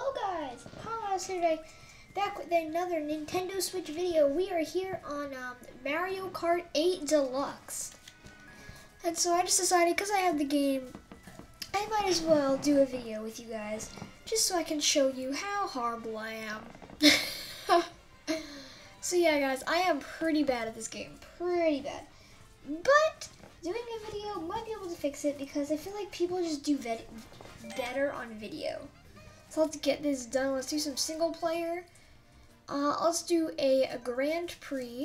Hello guys, Carlos here today, back with another Nintendo Switch video. We are here on Mario Kart 8 Deluxe. And so I just decided, because I have the game, I might as well do a video with you guys, just so I can show you how horrible I am. So yeah guys, I am pretty bad at this game, pretty bad. But doing a video might be able to fix it, because I feel like people just do better on video. So let's get this done. Let's do some single player. Let's do a Grand Prix.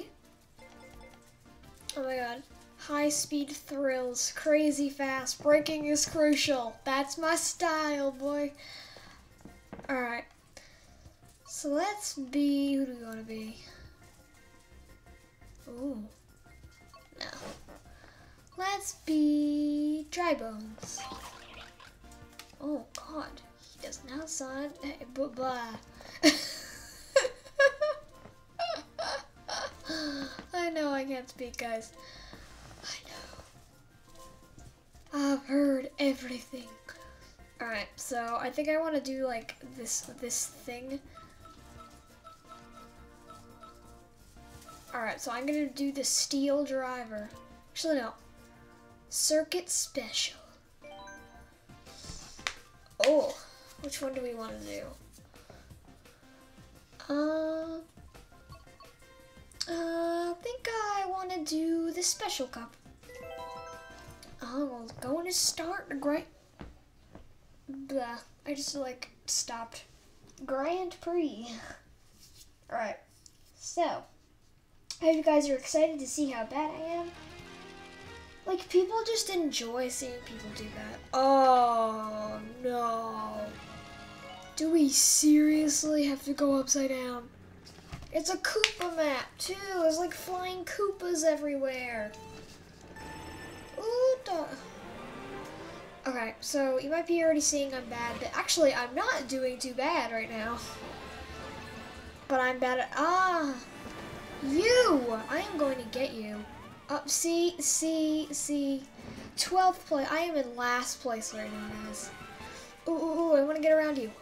Oh my god. High speed thrills, crazy fast, braking is crucial. That's my style, boy. Alright. So let's be, who do we want to be? Ooh. No. Let's be Dry Bones. Oh god. He does not sound blah. I know I can't speak, guys. I know. I've heard everything. Alright, so I think I want to do like this thing. Alright, so I'm gonna do the Steel Driver. Actually no. Circuit Special. Oh. Which one do we want to do? I think I want to do the Special Cup. Oh, going to start the blah. I just like stopped. Grand Prix. Alright, so I hope you guys are excited to see how bad I am. Like, people just enjoy seeing people do that. Oh, no. Do we seriously have to go upside down? It's a Koopa map, too. There's like flying Koopas everywhere. Ooh, duh. Okay, so you might be already seeing I'm bad, but actually I'm not doing too bad right now. But I'm bad at, you! I am going to get you. Up, see. 12th place. I am in last place right now, guys. Ooh, I want to get around you.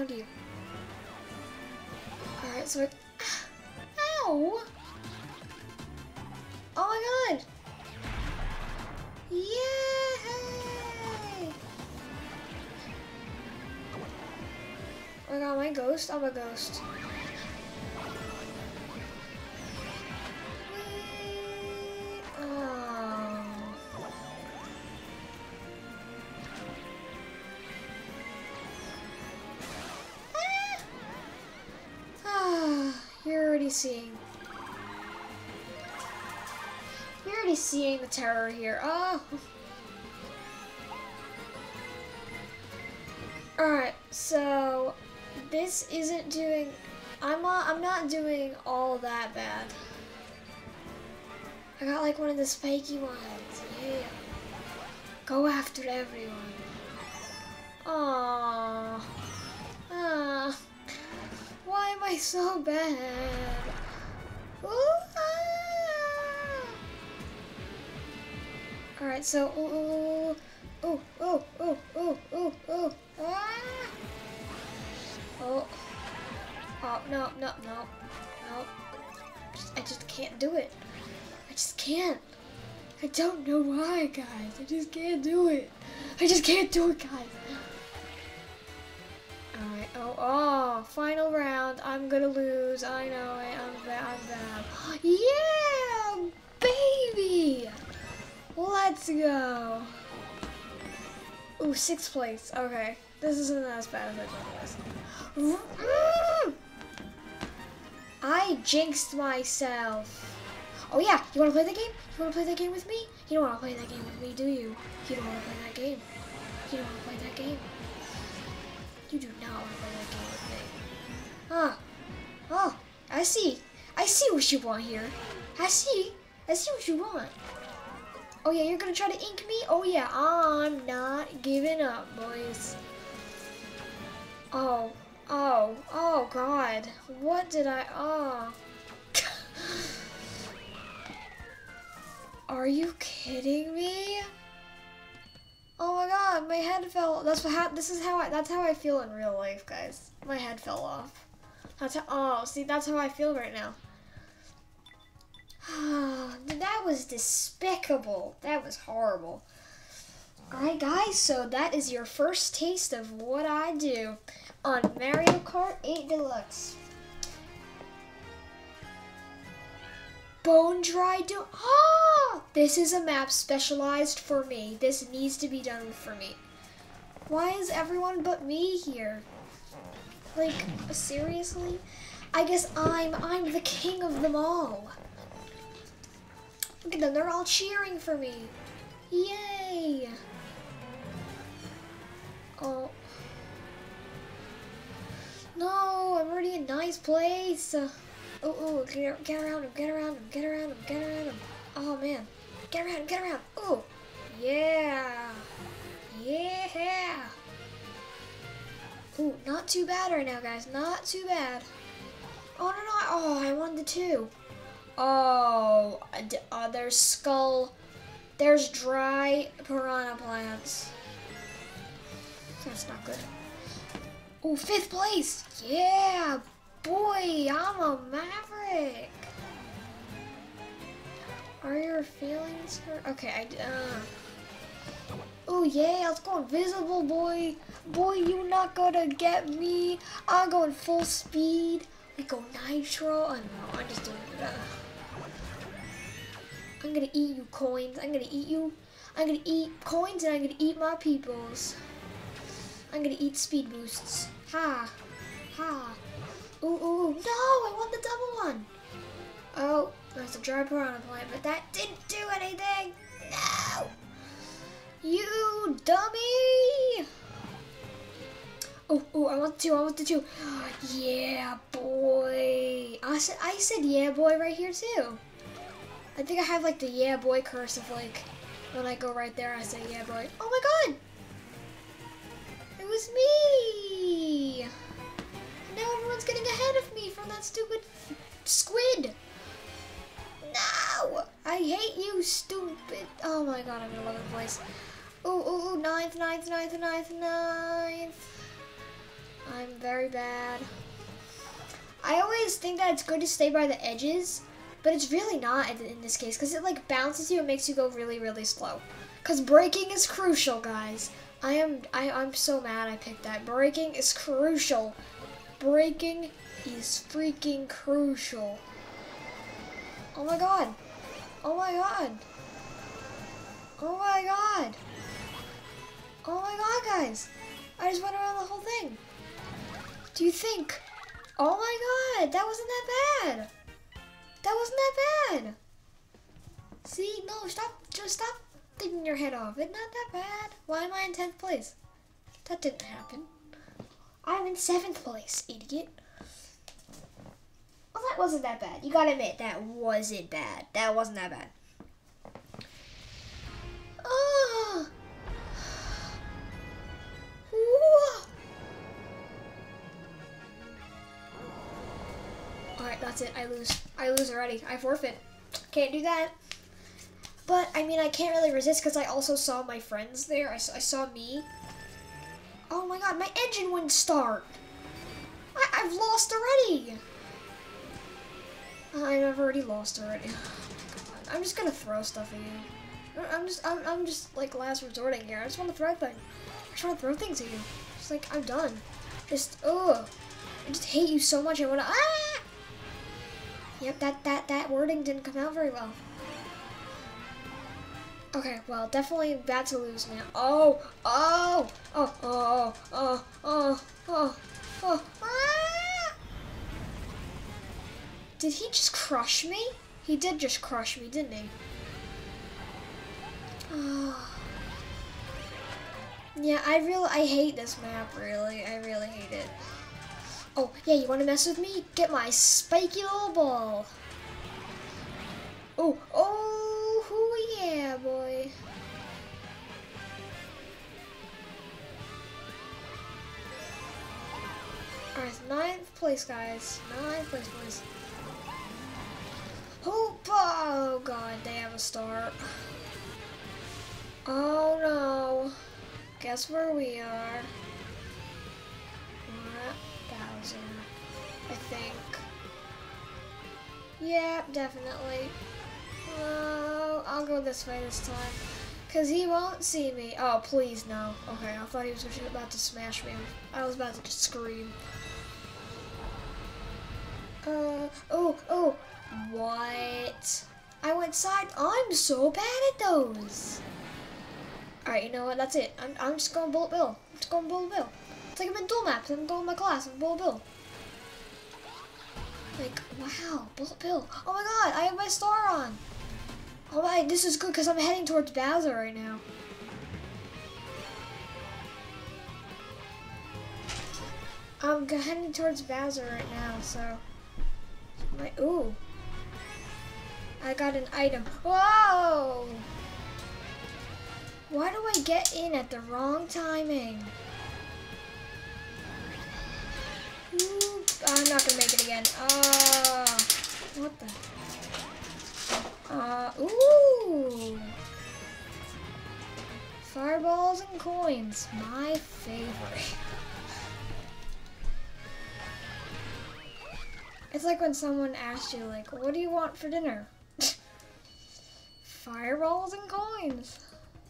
Alright, so ow! Oh my god! Yay! Oh my god, am I a ghost? I'm a ghost. You're already seeing the terror here. Oh. Alright, so this isn't doing, I'm not doing all that bad. I got like one of the spiky ones. Yeah. Go after everyone. Aww. Why am I so bad? Ooh, Alright, so ooh, no. I just can't do it. I just can't. I don't know why, guys. I just can't do it. I just can't do it, guys. Alright, oh, final round. I'm gonna lose. I know it. I'm bad. Yeah, baby! Let's go. Ooh, 6th place. Okay. This isn't as bad as I thought it was. I jinxed myself. Oh yeah, you wanna play the game? You wanna play that game with me? You don't wanna play that game with me, do you? You don't wanna play that game. You don't wanna play that game. You do not want to play that game with me. Oh, I see what you want here. I see what you want. Oh yeah, you're gonna try to ink me? Oh yeah, I'm not giving up, boys. Oh God. What did Are you kidding me? Oh my god, my head fell. That's how I feel in real life, guys. My head fell off. That's how I feel right now. That was despicable. That was horrible. Alright guys, so that is your first taste of what I do on Mario Kart 8 Deluxe. Bone dry this is a map specialized for me. This needs to be done for me. Why is everyone but me here? Like, seriously? I guess I'm the king of them all. Look at them, they're all cheering for me. Yay! Oh. No, I'm already in ninth place. Get around him. Oh man, get around. Oh, yeah. Ooh, not too bad right now, guys, not too bad. Oh no, I won the 2. Oh, there's skull. There's dry piranha plants. That's not good. Oh, 5th place. Yeah, boy, I'm a maverick. Are your feelings hurt? Okay, oh yeah, let's go invisible, boy. Boy, you not gonna get me. I'm going full speed. We go nitro. Oh no, I'm just doing it. I'm gonna eat you, coins. I'm gonna eat you. I'm gonna eat coins and I'm gonna eat my peoples. I'm gonna eat speed boosts. Ha. Ooh, no, I won the double one. Oh, that's a dry piranha plant, but that didn't do anything. No. You dummy. Oh, I want the 2. Yeah, boy. I said yeah, boy, right here too. I think I have like the yeah, boy curse of like, when I go right there, I say yeah, boy. Oh my god. It was me. Now everyone's getting ahead of me from that stupid squid. No, I hate you, stupid. Oh my god, I'm in 11th place. Ooh, 9th. I'm very bad. I always think that it's good to stay by the edges, but it's really not in this case, because it like bounces you and makes you go really, really slow. Because braking is crucial, guys. I'm so mad I picked that. Braking is crucial. Braking is freaking crucial. Oh my god. Guys. I just went around the whole thing. Do you think? Oh my god, that wasn't that bad. See, no, just stop thinking your head off. It's not that bad. Why am I in 10th place? That didn't happen. I'm in 7th place, idiot. Well, that wasn't that bad. You gotta admit, that wasn't bad. That wasn't that bad. Oh. Alright, that's it. I lose already. I forfeit. Can't do that. But, I mean, I can't really resist because I also saw my friends there. I saw me. Oh my god, my engine wouldn't start. I've lost already. I've already lost already. I'm just gonna throw stuff at you. I'm just like last resorting here. I just want to throw things. I just want to throw things at you. Just like, I'm done. I just hate you so much. I wanna, Yep, that wording didn't come out very well. Okay, well, definitely bad to lose now. Did he just crush me? He did just crush me, didn't he? Yeah, I hate this map, really. I really hate it. Oh, yeah, you want to mess with me? Get my spiky little ball. Oh, yeah, boy. Alright, 9th place, guys. 9th place, boys. Oh, god, they have a start. Oh no. Guess where we are? We're at Bowser, I think. Yeah, definitely. Oh, I'll go this way this time. Cause he won't see me. Oh, please no. Okay, I thought he was about to smash me. I was about to just scream. Oh, what? I went side. I'm so bad at those. Alright, you know what? That's it. I'm just going Bullet Bill. I'm just going Bullet Bill. It's like I'm in dual maps. I'm going my class. I'm Bullet Bill. Like, wow, Bullet Bill. Oh my god, I have my star on. Oh my, this is good because I'm heading towards Bowser right now. I'm heading towards Bowser right now, so. Ooh. I got an item. Whoa! Why do I get in at the wrong timing? Ooh, I'm not gonna make it again. What the? Ooh. Fireballs and coins, my favorite. It's like when someone asks you, like, what do you want for dinner? Fireballs and coins.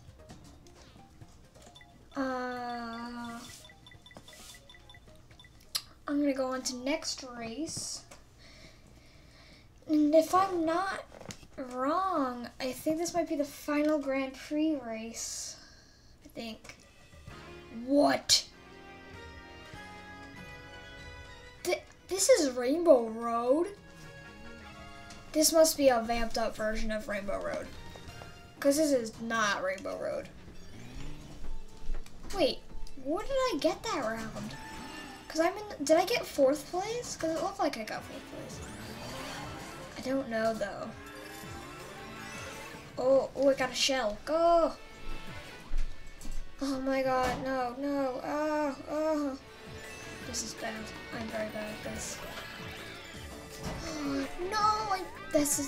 I'm gonna go on to next race. And if I'm not wrong, I think this might be the final Grand Prix race. I think. What? This is Rainbow Road? This must be a vamped up version of Rainbow Road. Because this is not Rainbow Road. Wait, where did I get that round? Because did I get 4th place? Because it looked like I got 4th place. I don't know though. Oh, I got a shell. Go! Oh my god, no. Oh. This is bad. I'm very bad at this. No, this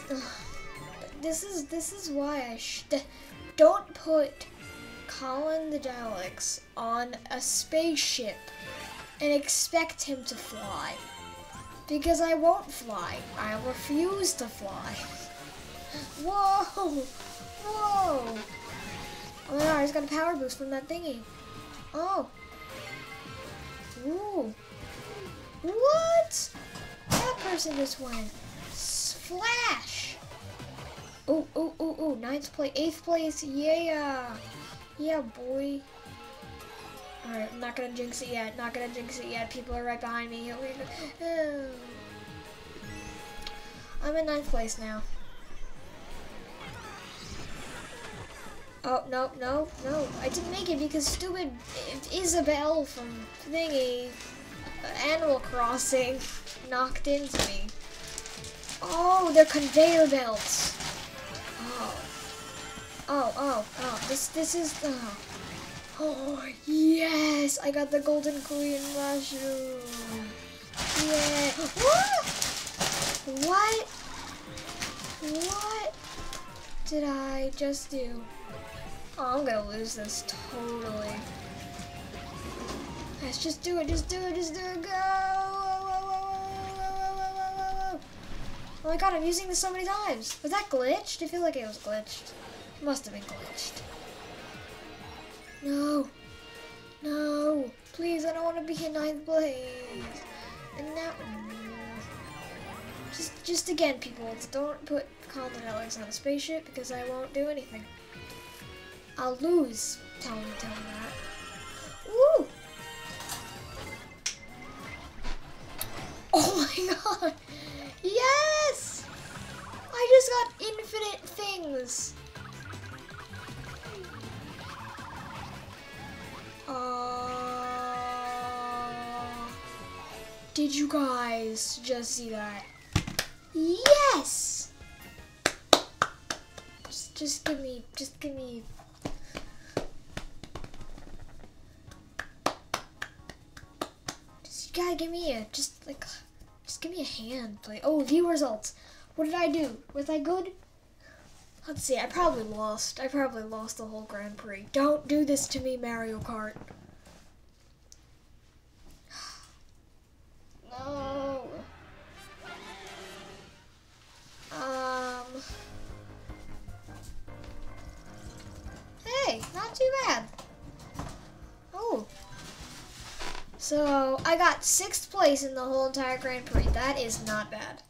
is why I don't put Colin the Daleks on a spaceship and expect him to fly. Because I won't fly. I refuse to fly. Whoa! Oh my god, I just got a power boost from that thingy. Oh. Ooh. What? That person just went. Splash! Ooh. 9th place, 8th place, yeah! Yeah, boy. Alright, I'm not gonna jinx it yet, People are right behind me. I'm in 9th place now. Oh, no. I didn't make it because stupid Isabelle from thingy, Animal Crossing, knocked into me. Oh, they're conveyor belts. Oh. This is, oh, yes, I got the golden queen mushroom. Yeah. What did I just do? Oh, I'm gonna lose this totally. Let's just do it, go! Oh my god, I'm using this so many times. Was that glitched? I feel like it was glitched. It must have been glitched. No, please, I don't want to be in 9th place. And now, just again, people, don't put Colin and Alex on a spaceship because I won't do anything. I'll lose. Tell me that. Woo! Oh my god! Yes! I just got infinite things. Did you guys just see that? Yes! Just give me. You gotta give me just give me a hand, please. Oh, view results. What did I do? Was I good? Let's see, I probably lost. I probably lost the whole Grand Prix. Don't do this to me, Mario Kart. No. Hey, not too bad. Oh. So, I got 6th place in the whole entire Grand Prix. That is not bad.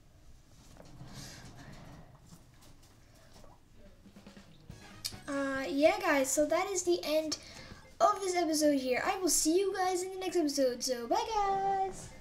Yeah, guys, so that is the end of this episode here. I will see you guys in the next episode, so bye, guys!